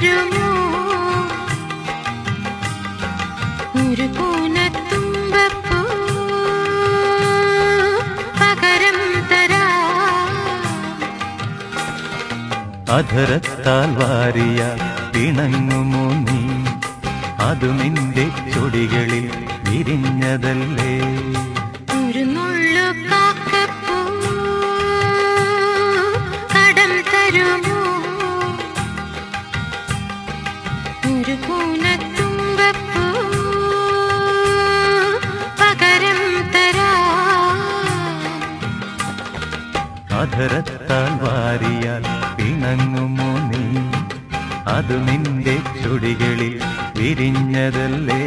തരുമോ ഒരു കൂനത്തുമ്പപ്പൂ പകരം തരാം അധരത്താൽ വാരിയ പിണങ്ങുമോ നീ അതു നിന്റെ ചൊടികളിൽ വിരിഞ്ഞതല്ലേ ഒരു നുള്ളു കാക്കപ്പൂ കടം തരുമോ ഒരു കൂനത്തുമ്പപ്പൂ പകരം തരാം അധരത്താൽ വാരിയാൽ പിണങ്ങുമോ നീ അതു നിന്റെ ചുടികളിൽ വിരിഞ്ഞതല്ലേ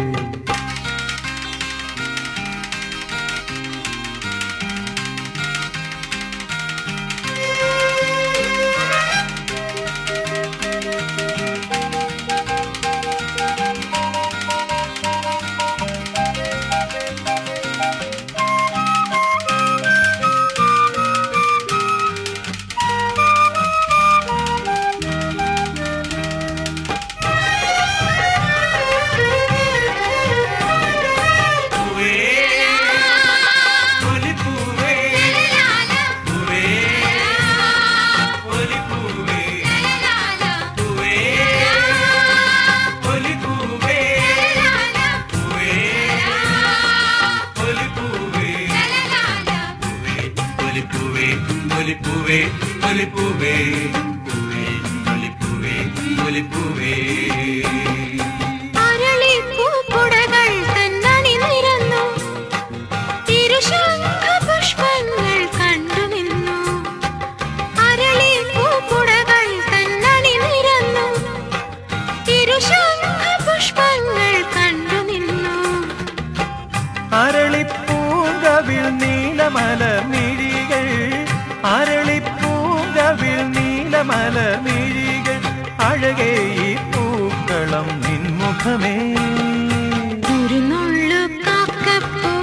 അരളിപ്പൂങ്കവിൽ നീലമലമിഴികൾ അരളിപ്പൂങ്കവിൽ നീലമലമിഴികൾ അഴകേ ഈ പൂക്കളം നിൻമുഖമേ ഒരു നുള്ളു കാക്കപ്പൂ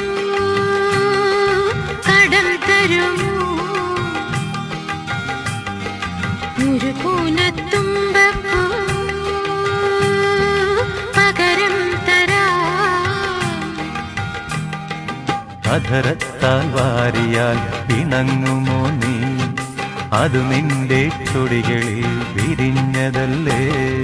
കടം തരുമോ ഒരു കൂനത്തുമ്പപ്പൂ പകരം അധരത്താൽ വാരിയാൽ പിണങ്ങുമോ നീ അതു നിന്റെ ചൊടികളിൽ വിരിഞ്ഞതല്ലേ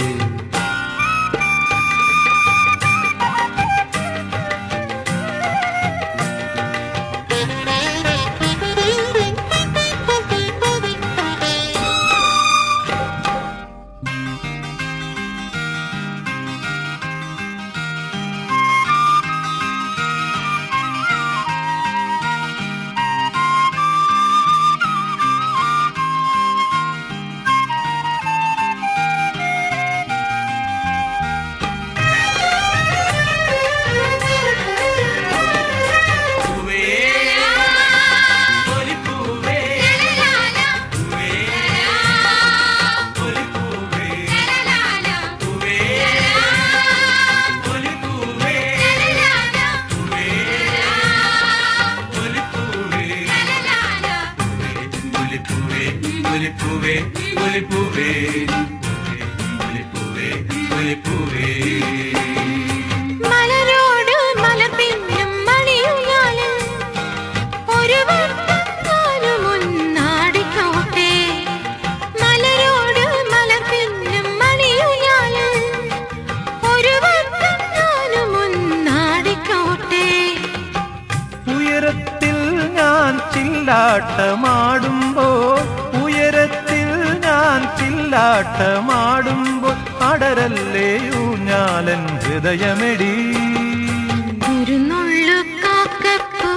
മലരോട് മലപിന്നും മണിയുയാലും ഒരു വട്ടം മുന്നാടിക്കോട്ടെ മലരോട് മലപിന്നും മണിയുയാലും ഒരു വട്ടം മുന്നാടിക്കോട്ടെ ഉയരത്തിൽ ഞാൻ ചില്ലാട്ടമാടുമ്പോൾ ഉയരത്തിൽ ഞാൻ ചില്ലാട്ടമാടുമ്പോൾ അടരല്ലേ ഊഞ്ഞാലൻ ഹൃദയമെടി ഒരു നുള്ളു കാക്കപ്പൂ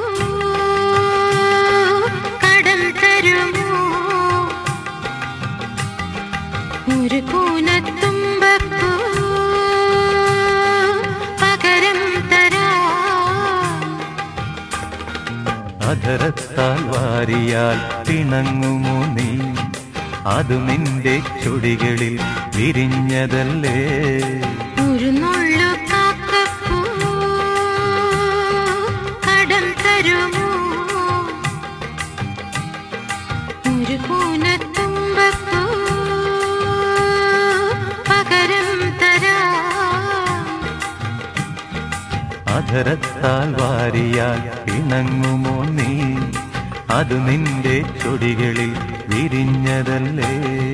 കടം തരുമോ ഒരു കൂനത്തുമ്പപ്പൂ പകരം തരാം അധരത്താൽ വാരിയാൽ പിണങ്ങുമോ നീ അതു നിന്റെ ചുടികളിൽ വിരിഞ്ഞതല്ലേ ഒരു നുള്ളു കാക്കപ്പൂ കടം തരുമോ ഒരു കൂനത്തുമ്പപ്പൂ അധരത്താൽ വാരിയാൽ ഇണങ്ങുമോ നീ, അത് നിന്റെ ചൊടികളിൽ വിരിഞ്ഞതല്ലേ.